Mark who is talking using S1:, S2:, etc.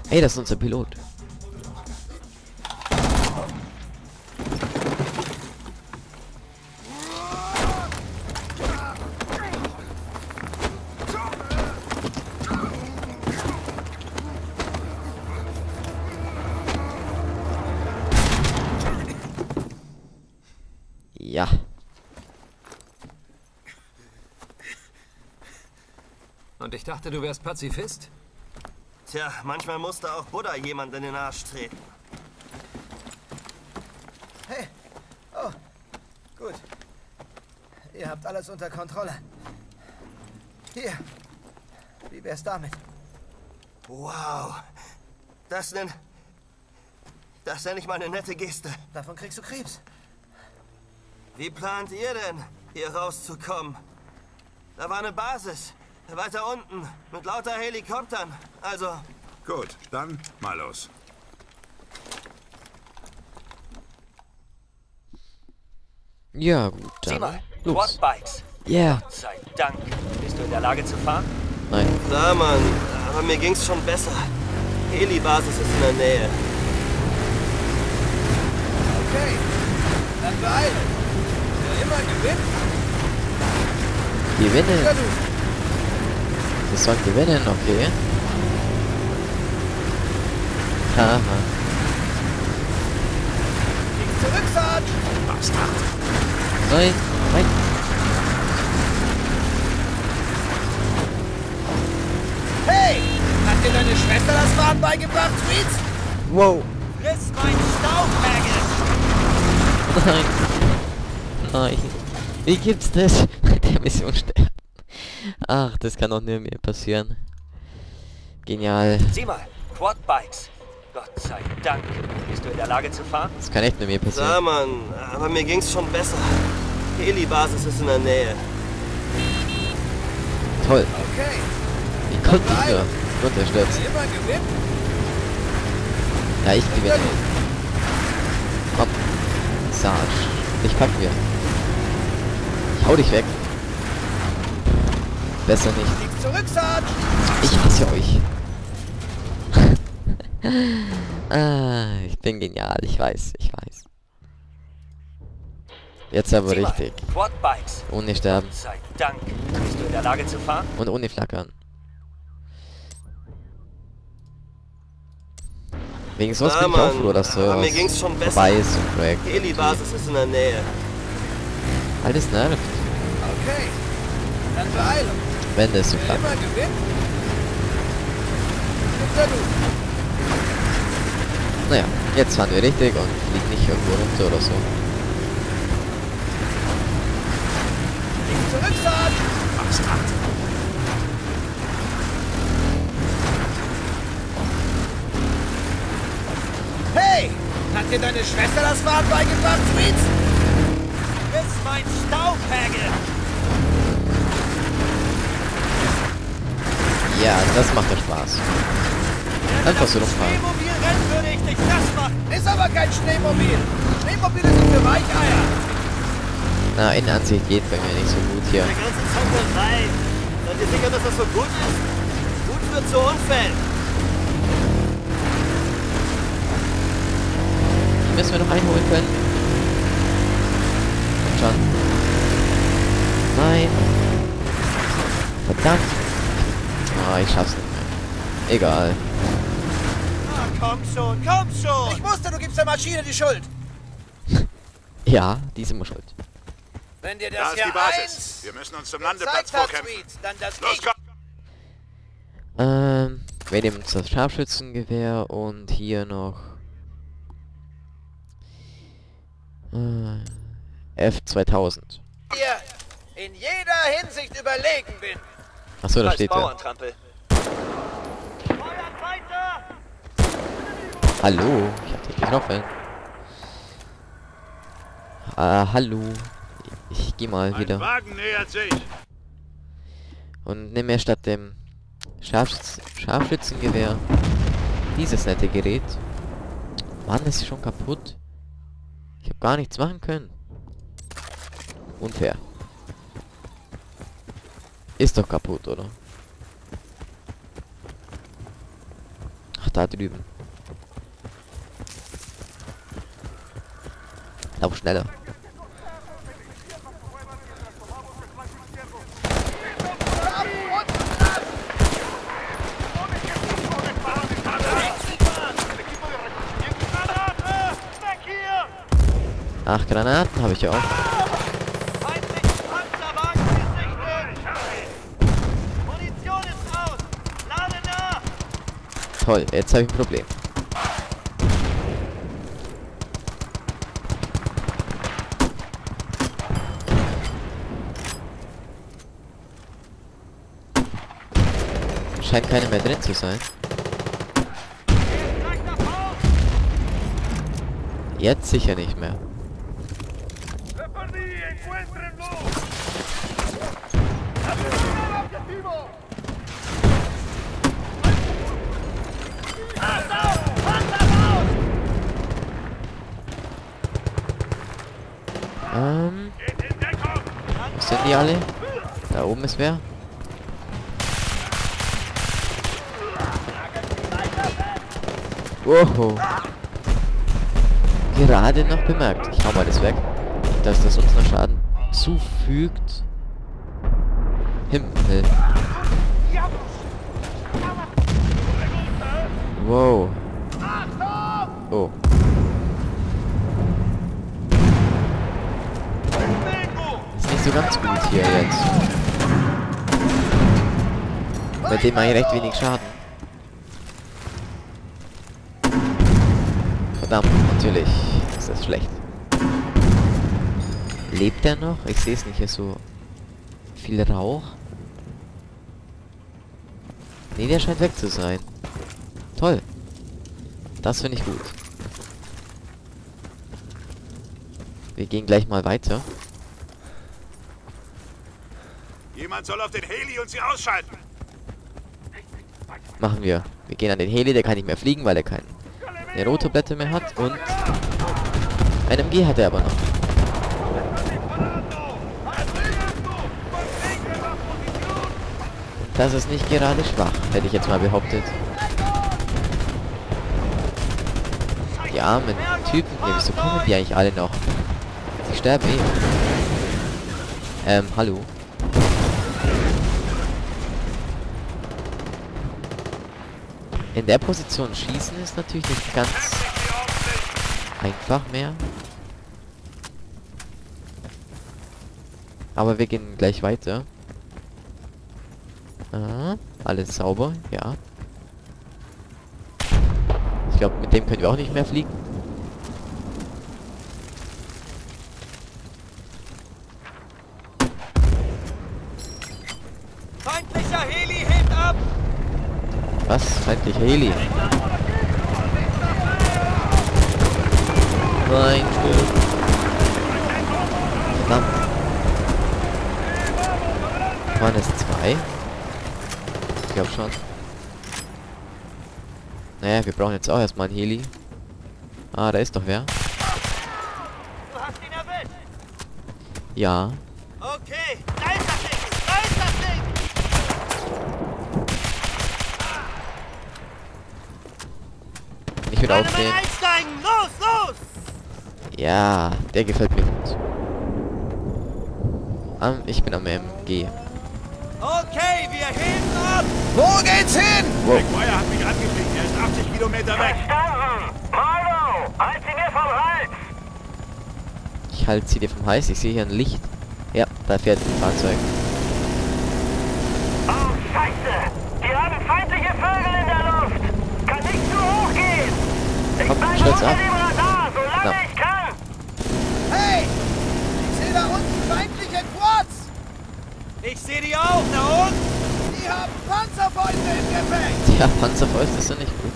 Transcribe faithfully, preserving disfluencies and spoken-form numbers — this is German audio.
S1: Hey, das ist unser Pilot. Ja.
S2: Und ich dachte, du wärst Pazifist?
S3: Tja, manchmal musste auch Buddha jemand in den Arsch treten.
S4: Hey. Oh, gut. Ihr habt alles unter Kontrolle. Hier. Wie wär's damit?
S3: Wow. Das nenn... Das nenne ich mal eine nette Geste.
S4: Davon kriegst du Krebs.
S3: Wie plant ihr denn, hier rauszukommen? Da war eine Basis. Weiter unten. Mit lauter Helikoptern. Also...
S5: Gut, dann mal los.
S1: Ja, gut,
S6: Sieh
S1: dann
S6: mal,
S1: los.
S6: Quadbikes.
S1: Ja. Yeah.
S6: Gott sei Dank. Bist du in der Lage zu fahren?
S1: Nein.
S3: Klar, Mann. Aber mir ging's schon besser. Heli-Basis ist in der Nähe.
S4: Okay. Dann beeilen. Wer immer gewinnt.
S1: Gewinnen.
S4: Ja, du.
S1: Das soll gewinnen, okay. Haha.
S4: Liegt zurück, Sarge.
S5: Bastard.
S1: Nein, nein.
S4: Hey! Hat dir deine Schwester das Fahren beigebracht, Sweets?
S1: Wow.
S6: Friss mein Staubfängel!
S1: Nein. Nein. Wie gibt's das? Der Mission sterben. Ach, das kann doch nur mir passieren. Genial.
S6: Sieh mal, Quadbikes. Gott sei Dank. Bist du in der Lage zu fahren?
S1: Das kann echt nur mir
S3: Klar,
S1: passieren.
S3: Mann. Aber mir ging's schon besser. Heli-Basis ist in der Nähe.
S1: Toll.
S4: Okay.
S1: Wie konnte ich nur runterstürzen?
S4: Wer immer gewinnt.
S1: Ja, ich gewinne. Komm. Sarge. Ich pack mir. Ich hau dich weg. Besser nicht.
S4: Liegt zurück, Sarge.
S1: Ich hasse euch. Ah, ich bin genial, ich weiß, ich weiß. Jetzt aber
S6: Sieh mal,
S1: richtig.
S6: Quadbikes.
S1: Ohne sterben
S6: Gott sei Dank. Bist du in der Lage zu fahren?
S1: und ohne flackern. Wegen sowas
S3: Klar,
S1: bin ich auch
S3: Mann.
S1: froh, dass
S3: Aber mir
S1: so
S3: ging's schon besser.
S1: vorbei ist im Projekt.
S3: Heli-Basis ist in der Nähe.
S1: Alles nervt,
S4: Okay. Dann beeilen.
S1: wenn das so
S4: Wer
S1: klappt.
S4: immer gewinnt. Ja, du.
S1: Naja, jetzt fahren wir richtig und fliegen nicht irgendwo runter oder so.
S4: Liegt zurück, Sarge.
S5: Bastard.
S4: Hey! Hat dir deine Schwester das Fahren beigebracht, Sweets?
S6: Friss mein Staubfängel!
S1: Ja, das macht doch Spaß. Einfach so rumfahren.
S6: Schneemobil rennen würde ich nicht das machen!
S4: Ist aber kein Schneemobil. Schneemobile sind für Weicheier.
S1: Na, in Ansicht geht bei mir nicht so gut hier.
S3: Der ganze Zankerei. Seid ihr sicher, dass das so gut ist? Gut wird zu Unfällen.
S1: Die müssen wir noch einholen können. Komm schon. Nein. Verdammt. Ah, ich schaff's nicht mehr. Egal.
S6: Ah, komm schon, komm schon!
S4: Ich wusste, du gibst der Maschine die Schuld.
S1: Ja, die sind immer schuld.
S4: Wenn dir
S5: Da
S4: das
S5: ist
S4: hier
S5: die Basis.
S4: eins
S5: Wir müssen uns zum
S4: gezeigt
S5: Landeplatz
S4: hat,
S5: vorkämpfen.
S4: Sweets, dann das
S5: Los,
S4: ich.
S5: komm!
S1: Ähm, wir nehmen uns das Scharfschützengewehr und hier noch äh, F zweitausend.
S4: Hier in jeder Hinsicht überlegen bin.
S1: Achso, da
S6: Als
S1: steht er.
S6: Bauerntrampel.
S3: Feuert weiter!
S1: Hallo, ich hab die Knopf. Ah, hallo. Ich geh mal
S5: Ein
S1: wieder
S5: Wagen nähert sich.
S1: und nimm mir statt dem Scharfschütz Scharfschützengewehr dieses nette Gerät. Mann, ist schon kaputt. Ich habe gar nichts machen können. Unfair. Ist doch kaputt, oder? Ach, da drüben. Lauf schneller. Ach, Granaten habe ich ja auch.
S3: Feindliche Panzerwagen gesichtet! Munition ist aus! Lade nach!
S1: Toll, jetzt habe ich ein Problem. Scheint keine mehr drin zu sein. Jetzt sicher nicht mehr. Ähm. Wo sind die alle? Da oben ist wer? Wow. Gerade noch bemerkt. Ich hau mal das weg. Dass das uns noch Schaden zufügt. Himmel. Wow. Oh. Ist nicht so ganz gut hier jetzt. Bei dem mache ich recht wenig Schaden. Verdammt, natürlich ist das schlecht. Lebt er noch? Ich sehe es nicht, hier so viel Rauch. Nee, der scheint weg zu sein. Toll. Das finde ich gut. Wir gehen gleich mal weiter.
S5: Jemand soll auf den Heli und sie ausschalten.
S1: Machen wir. Wir gehen an den Heli, der kann nicht mehr fliegen, weil er keine Rotorblätter mehr hat. Und ein M G hat er aber noch. Das ist nicht gerade schwach, hätte ich jetzt mal behauptet. Die armen Typen hier, wieso kommen die eigentlich alle noch? Sie sterben eh. Ähm, hallo. In der Position schießen ist natürlich nicht ganz einfach mehr. Aber wir gehen gleich weiter. Ah, alles sauber, ja. Ich glaube, mit dem können wir auch nicht mehr fliegen.
S3: Feindlicher Heli hebt ab!
S1: Was? Feindlicher Heli? Nein, verdammt. Waren es zwei? Ich glaube schon. Naja, wir brauchen jetzt auch erstmal einen Heli. Ah, da ist doch wer.
S3: Du hast ihn erwischt!
S1: Ja.
S3: Okay, da ist das Ding! Da ist das Ding!
S1: Ich will aufstehen.
S3: Dynamit einsteigen! Los, los!
S1: Ja, der gefällt mir gut. Um, ich bin am M G.
S3: Okay, wir heben ab!
S4: Wo geht's hin?
S1: Wow.
S5: McGuire hat mich angeflickt. Er ist achtzig Kilometer weg.
S6: Verstanden! Milo! Halt sie mir vom Hals!
S1: Ich halte sie dir vom Hals. Ich sehe hier ein Licht. Ja, da fährt ein Fahrzeug.
S6: Oh, Scheiße! Wir haben feindliche Vögel in der Luft! Kann nicht zu hoch gehen! Ich
S1: Komm,
S6: bleibe
S1: stürz
S6: unter
S1: ab.
S6: dem Radar, solange
S1: Ja.
S6: ich kann!
S4: Hey! Ich sehe da unten feindliche Quads!
S3: Ich sehe die auch, da unten!
S4: Die haben Panzerfäuste im Gepäck!
S1: Ja, Panzerfäuste sind nicht gut.